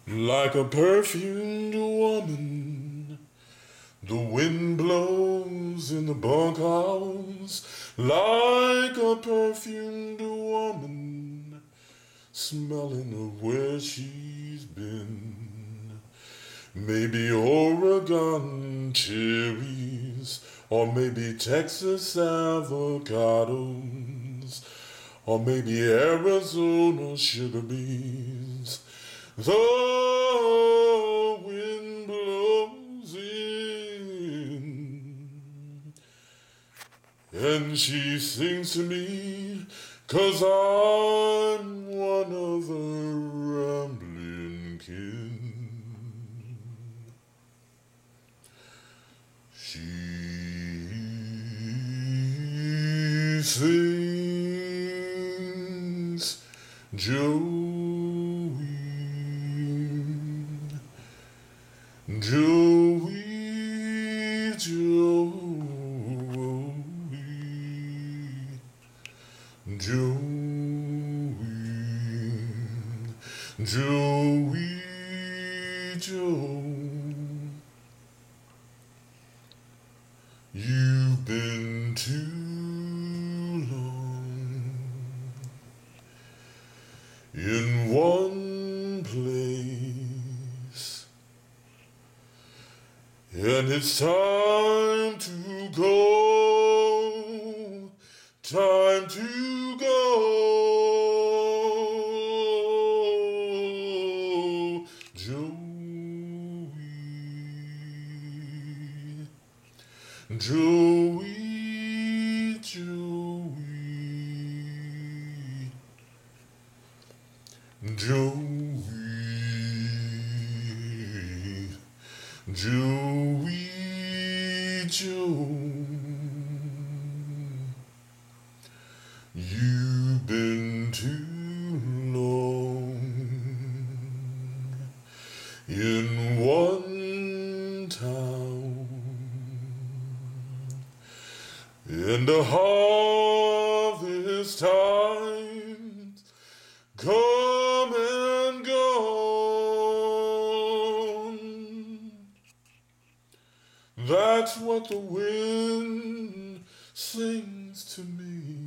Like a perfumed woman, the wind blows in the bunkhouse. Like a perfumed woman, smelling of where she's been. Maybe Oregon cherries, or maybe Texas avocados, or maybe Arizona sugar beans. The wind blows in, and she sings to me, 'cause I'm one of the rambling kin. She sings Joey, Joey, Joey, Joey, Joe. You've been too long in one place, and it's time to go, time to go, Joey, Joey, Joey, Joey, Joey, Joe. You've been too long in one town, and the harvest times come and gone. That's what the wind sings to me.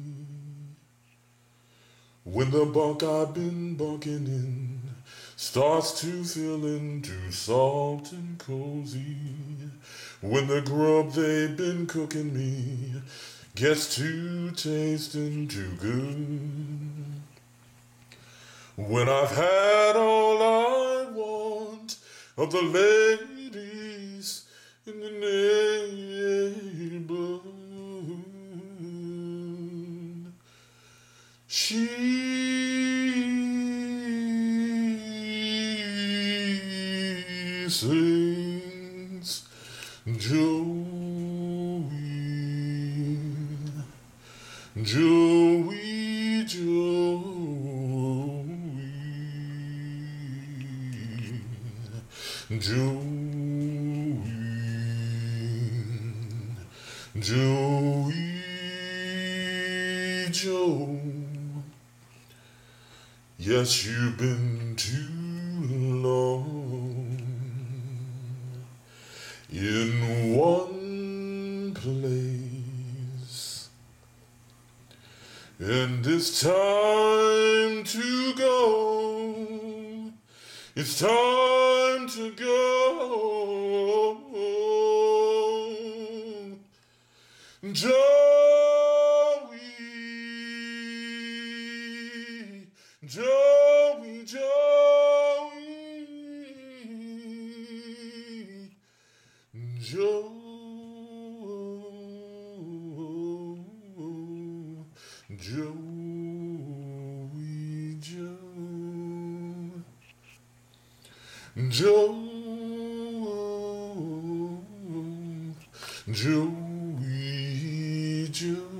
When the bunk I've been bunking in starts to feel too soft and cozy. When the grub they've been cooking me gets to tasting too good. When I've had all I want of the ladies in the neighborhood, she sings Joey, Joey, Joey, Joey, Joey, Joe. Yes, you've been too long in one place, and it's time to go. It's time to go, Joey, Joey, Joey, Joe, Joey, Joe, Joe, Joey, Joe.